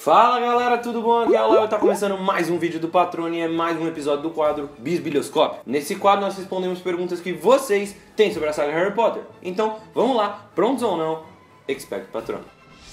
Fala galera, tudo bom? Aqui é o Léo, tá começando mais um vídeo do Patrone e é mais um episódio do quadro Bisbilhoscópio. Nesse quadro nós respondemos perguntas que vocês têm sobre a saga Harry Potter. Então, vamos lá, prontos ou não? Expecto Patrone.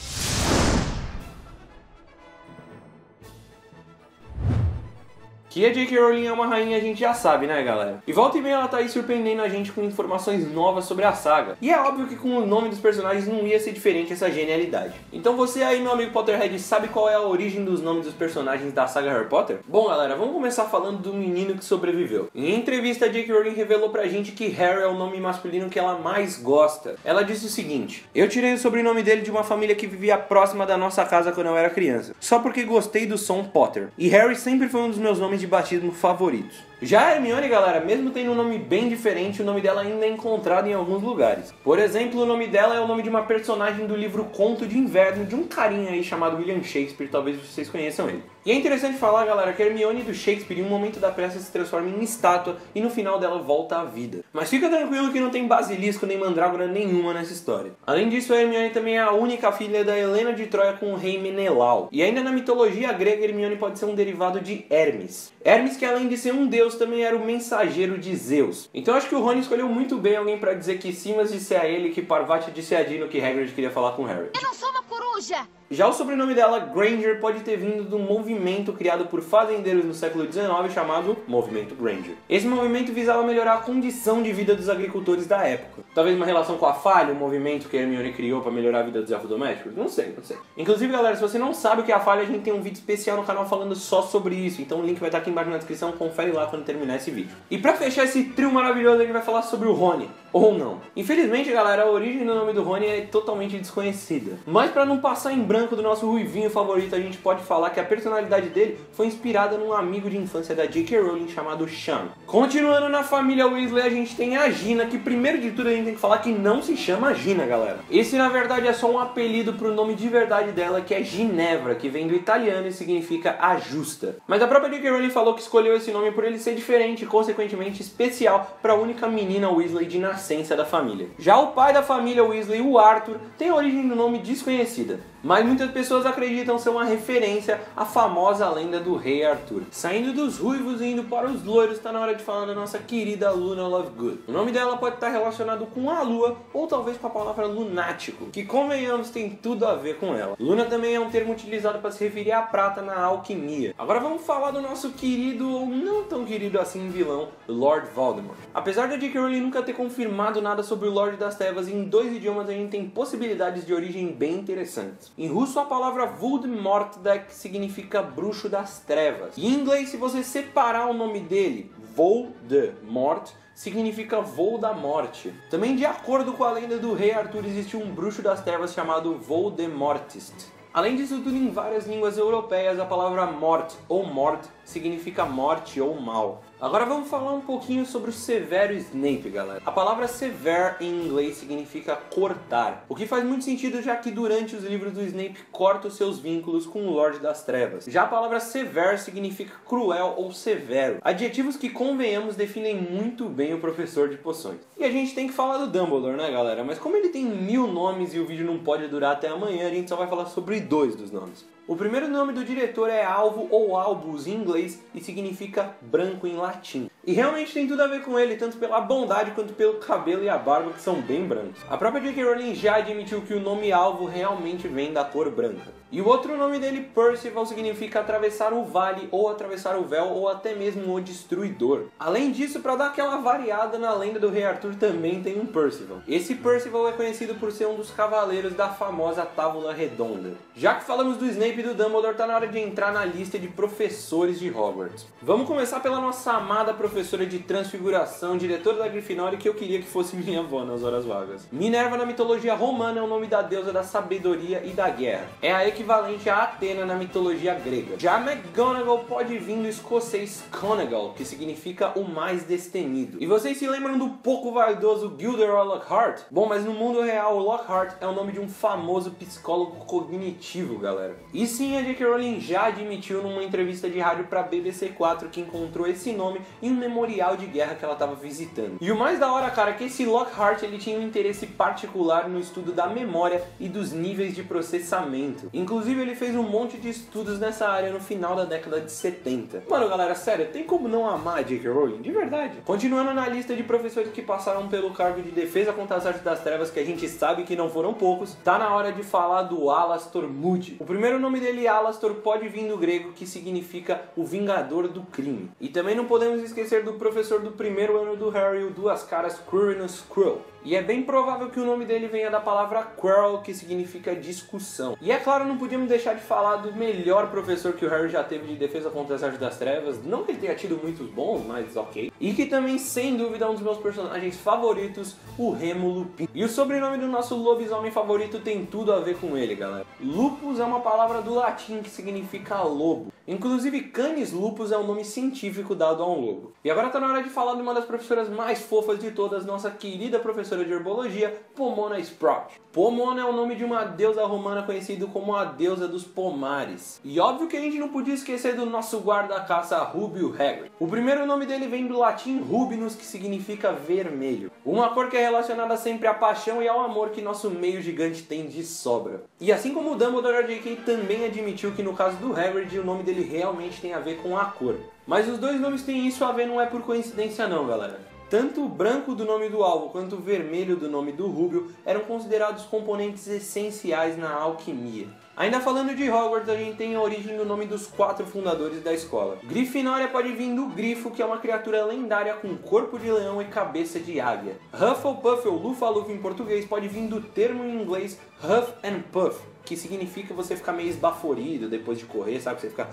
Que a J.K. Rowling é uma rainha a gente já sabe, né galera? E volta e meia ela tá aí surpreendendo a gente com informações novas sobre a saga. E é óbvio que com o nome dos personagens não ia ser diferente essa genialidade. Então você aí, meu amigo Potterhead, sabe qual é a origem dos nomes dos personagens da saga Harry Potter? Bom galera, vamos começar falando do menino que sobreviveu. Em entrevista a J.K. Rowling revelou pra gente que Harry é o nome masculino que ela mais gosta. Ela disse o seguinte: eu tirei o sobrenome dele de uma família que vivia próxima da nossa casa quando eu era criança, só porque gostei do som Potter. E Harry sempre foi um dos meus nomes de batismo favoritos. Já a Hermione, galera, mesmo tendo um nome bem diferente, o nome dela ainda é encontrado em alguns lugares. Por exemplo, o nome dela é o nome de uma personagem do livro Conto de Inverno, de um carinha aí chamado William Shakespeare, talvez vocês conheçam ele. E é interessante falar, galera, que a Hermione do Shakespeare, em um momento da peça, se transforma em estátua e no final dela volta à vida. Mas fica tranquilo que não tem basilisco nem mandrágora nenhuma nessa história. Além disso, a Hermione também é a única filha da Helena de Troia com o rei Menelau. E ainda na mitologia grega, Hermione pode ser um derivado de Hermes. Hermes, que além de ser um deus, também era o mensageiro de Zeus. Então acho que o Rony escolheu muito bem alguém pra dizer que Simas disse a ele, que Parvati disse a Dino que Hagrid queria falar com Harry. Eu não sou uma coruja! Já o sobrenome dela, Granger, pode ter vindo de um movimento criado por fazendeiros no século XIX chamado Movimento Granger. Esse movimento visava melhorar a condição de vida dos agricultores da época. Talvez uma relação com a Falha, um movimento que a Hermione criou para melhorar a vida dos elfos domésticos? Não sei. Inclusive, galera, se você não sabe o que é a Falha, a gente tem um vídeo especial no canal falando só sobre isso. Então o link vai estar aqui embaixo na descrição, confere lá quando terminar esse vídeo. E pra fechar esse trio maravilhoso, a gente vai falar sobre o Rony. Ou não. Infelizmente, galera, a origem do nome do Rony é totalmente desconhecida. Mas pra não passar em branco do nosso ruivinho favorito, a gente pode falar que a personalidade dele foi inspirada num amigo de infância da J.K. Rowling chamado Sean. Continuando na família Weasley, a gente tem a Gina, que primeiro de tudo a gente tem que falar que não se chama Gina, galera. Esse na verdade é só um apelido pro nome de verdade dela, que é Ginevra, que vem do italiano e significa a justa. Mas a própria J.K. Rowling falou que escolheu esse nome por ele ser diferente e consequentemente especial para a única menina Weasley de nascença da família. Já o pai da família Weasley, o Arthur, tem a origem do nome desconhecida, mas muitas pessoas acreditam ser uma referência à famosa lenda do rei Arthur. Saindo dos ruivos e indo para os loiros, está na hora de falar da nossa querida Luna Lovegood. O nome dela pode estar relacionado com a lua ou talvez com a palavra lunático, que convenhamos tem tudo a ver com ela. Luna também é um termo utilizado para se referir à prata na alquimia. Agora vamos falar do nosso querido ou não tão querido assim vilão, Lord Voldemort. Apesar da J.K. Rowling nunca ter confirmado nada sobre o Lorde das Trevas, em 2 idiomas a gente tem possibilidades de origem bem interessantes. Em russo a palavra Voldemortdek significa bruxo das trevas. E em inglês, se você separar o nome dele, Voldemort, significa voo da morte. Também de acordo com a lenda do rei Arthur, existe um bruxo das trevas chamado Voldemortist. Além disso tudo, em várias línguas europeias, a palavra mort ou mort significa morte ou mal. Agora vamos falar um pouquinho sobre o Severo Snape, galera. A palavra sever em inglês significa cortar, o que faz muito sentido já que durante os livros do Snape corta os seus vínculos com o Lorde das Trevas. Já a palavra sever significa cruel ou severo, adjetivos que, convenhamos, definem muito bem o professor de poções. E a gente tem que falar do Dumbledore, né galera? Mas como ele tem 1000 nomes e o vídeo não pode durar até amanhã, a gente só vai falar sobre 2 dos nomes. O primeiro nome do diretor é Alvo ou Albus em inglês e significa branco em latim. E realmente tem tudo a ver com ele, tanto pela bondade quanto pelo cabelo e a barba, que são bem brancos. A própria J.K. Rowling já admitiu que o nome Alvo realmente vem da cor branca. E o outro nome dele, Percival, significa atravessar o vale, ou atravessar o véu, ou até mesmo o destruidor. Além disso, para dar aquela variada na lenda do rei Arthur, também tem um Percival. Esse Percival é conhecido por ser um dos cavaleiros da famosa Távola Redonda. Já que falamos do Snape e do Dumbledore, tá na hora de entrar na lista de professores de Hogwarts. Vamos começar pela nossa amada professora de transfiguração, diretora da Grifinória, que eu queria que fosse minha avó nas horas vagas. Minerva na mitologia romana é o nome da deusa da sabedoria e da guerra. É a equivalente a Atena na mitologia grega. Já McGonagall pode vir do escocês Conegal, que significa o mais destemido. E vocês se lembram do pouco vaidoso Gilderoy Lockhart? Bom, mas no mundo real, Lockhart é o nome de um famoso psicólogo cognitivo, galera. E sim, a J.K. Rowling já admitiu numa entrevista de rádio pra BBC 4 que encontrou esse nome em um memorial de guerra que ela estava visitando. E o mais da hora, cara, é que esse Lockhart ele tinha um interesse particular no estudo da memória e dos níveis de processamento. Inclusive ele fez um monte de estudos nessa área no final da década de 70. Mano, galera, sério, tem como não amar a J.K. Rowling? De verdade. Continuando na lista de professores que passaram pelo cargo de defesa contra as artes das trevas, que a gente sabe que não foram poucos, tá na hora de falar do Alastor Moody. O primeiro nome dele, Alastor, pode vir do grego, que significa o vingador do crime. E também não podemos esquecer do professor do primeiro ano do Harry, o Duas Caras Quirinus Quirrell. E é bem provável que o nome dele venha da palavra quarrel, que significa discussão. E é claro, não podíamos deixar de falar do melhor professor que o Harry já teve de defesa contra as artes das trevas. Não que ele tenha tido muitos bons, mas ok. E que também, sem dúvida, é um dos meus personagens favoritos, o Remo Lupin. E o sobrenome do nosso lobisomem favorito tem tudo a ver com ele, galera. Lupus é uma palavra do latim que significa lobo. Inclusive, Canis lupus é o nome científico dado a um lobo. E agora tá na hora de falar de uma das professoras mais fofas de todas, nossa querida professora de herbologia, Pomona Sprout. Pomona é o nome de uma deusa romana conhecida como a deusa dos pomares. E óbvio que a gente não podia esquecer do nosso guarda-caça Rubio Hagrid. O primeiro nome dele vem do latim rubinus, que significa vermelho. Uma cor que é relacionada sempre à paixão e ao amor que nosso meio gigante tem de sobra. E assim como o Dumbledore, a J.K. também admitiu que no caso do Hagrid, o nome dele realmente tem a ver com a cor. Mas os dois nomes têm isso a ver, não é por coincidência não, galera. Tanto o branco do nome do alvo quanto o vermelho do nome do Rubio eram considerados componentes essenciais na alquimia. Ainda falando de Hogwarts, a gente tem a origem do nome dos 4 fundadores da escola. Grifinória pode vir do grifo, que é uma criatura lendária com corpo de leão e cabeça de águia. Hufflepuff ou Lufa-Lufa em português pode vir do termo em inglês Huff and Puff, que significa você ficar meio esbaforido depois de correr, sabe? Você fica...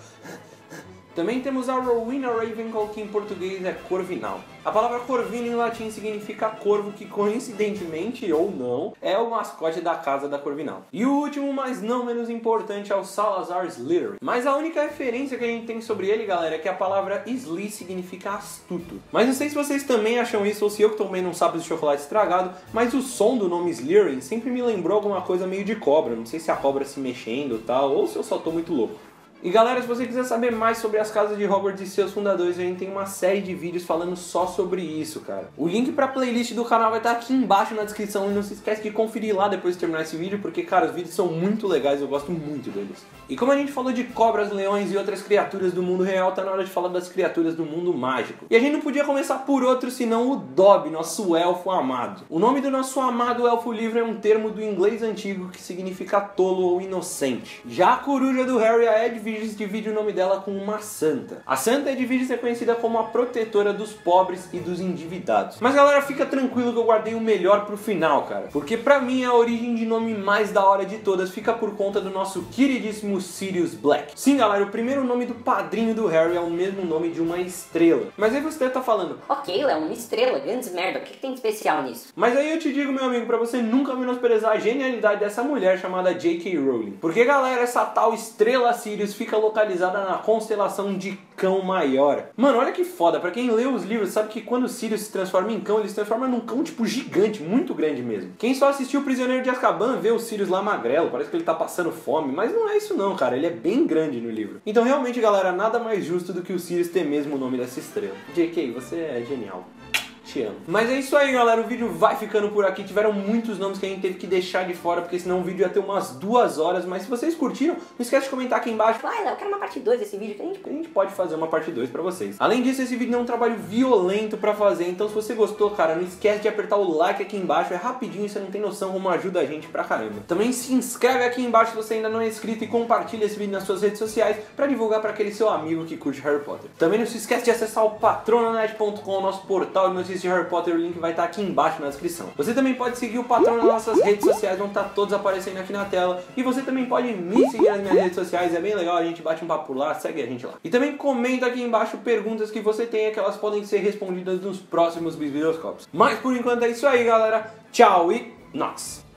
Também temos a Rowena Ravenclaw, que em português é corvinal. A palavra corvino em latim significa corvo, que coincidentemente ou não é o mascote da casa da Corvinal. E o último, mas não menos importante, é o Salazar Slytherin. Mas a única referência que a gente tem sobre ele, galera, é que a palavra Sly significa astuto. Mas não sei se vocês também acham isso ou se eu que tomei num sapo de chocolate estragado, mas o som do nome Slytherin sempre me lembrou alguma coisa meio de cobra. Não sei se a cobra se mexendo e tal, ou se eu só tô muito louco. E galera, se você quiser saber mais sobre as casas de Hogwarts e seus fundadores, a gente tem uma série de vídeos falando só sobre isso, cara. O link pra playlist do canal vai estar aqui embaixo na descrição e não se esquece de conferir lá depois de terminar esse vídeo, porque, cara, os vídeos são muito legais, eu gosto muito deles. E como a gente falou de cobras, leões e outras criaturas do mundo real, tá na hora de falar das criaturas do mundo mágico. E a gente não podia começar por outro senão o Dobby, nosso elfo amado. O nome do nosso amado elfo livre é um termo do inglês antigo que significa tolo ou inocente. Já a coruja do Harry, a Edwige, divide o nome dela com uma santa. A Santa Edwige é conhecida como a protetora dos pobres e dos endividados. Mas galera, fica tranquilo que eu guardei o melhor pro final, cara. Porque pra mim a origem de nome mais da hora de todas fica por conta do nosso queridíssimo Sirius Black. Sim, galera, o primeiro nome do padrinho do Harry é o mesmo nome de uma estrela. Mas aí você tá falando, ok, Léo, uma estrela, grandes merda, o que tem de especial nisso? Mas aí eu te digo, meu amigo, pra você nunca menosprezar a genialidade dessa mulher chamada J.K. Rowling. Porque, galera, essa tal estrela Sirius fica localizada na constelação de Cão Maior. Mano, olha que foda, pra quem lê os livros sabe que quando o Sirius se transforma em cão, ele se transforma num cão tipo gigante, muito grande mesmo. Quem só assistiu o Prisioneiro de Azkaban vê o Sirius lá magrelo, parece que ele tá passando fome, mas não é isso não, cara, ele é bem grande no livro. Então realmente, galera, nada mais justo do que o Sirius ter mesmo o nome dessa estrela. J.K., você é genial. Te amo. Mas é isso aí, galera, o vídeo vai ficando por aqui. Tiveram muitos nomes que a gente teve que deixar de fora, porque senão o vídeo ia ter umas 2 horas. Mas se vocês curtiram, não esquece de comentar aqui embaixo. Vai, Léo, eu quero uma parte 2 desse vídeo, que a gente pode fazer uma parte 2 pra vocês. Além disso, esse vídeo é um trabalho violento pra fazer, então se você gostou, cara, não esquece de apertar o like aqui embaixo. É rapidinho, você não tem noção como ajuda a gente pra caramba. Também se inscreve aqui embaixo se você ainda não é inscrito e compartilha esse vídeo nas suas redes sociais pra divulgar pra aquele seu amigo que curte Harry Potter. Também não se esquece de acessar o patronanet.com, nosso portal de notícias de Harry Potter. O link vai estar aqui embaixo na descrição. Você também pode seguir o Patrão nas nossas redes sociais, vão estar todos aparecendo aqui na tela. E você também pode me seguir nas minhas redes sociais, é bem legal, a gente bate um papo lá, segue a gente lá. E também comenta aqui embaixo perguntas que você tenha, que elas podem ser respondidas nos próximos Bisbilhoscópios. Mas por enquanto é isso aí, galera. Tchau e Nox!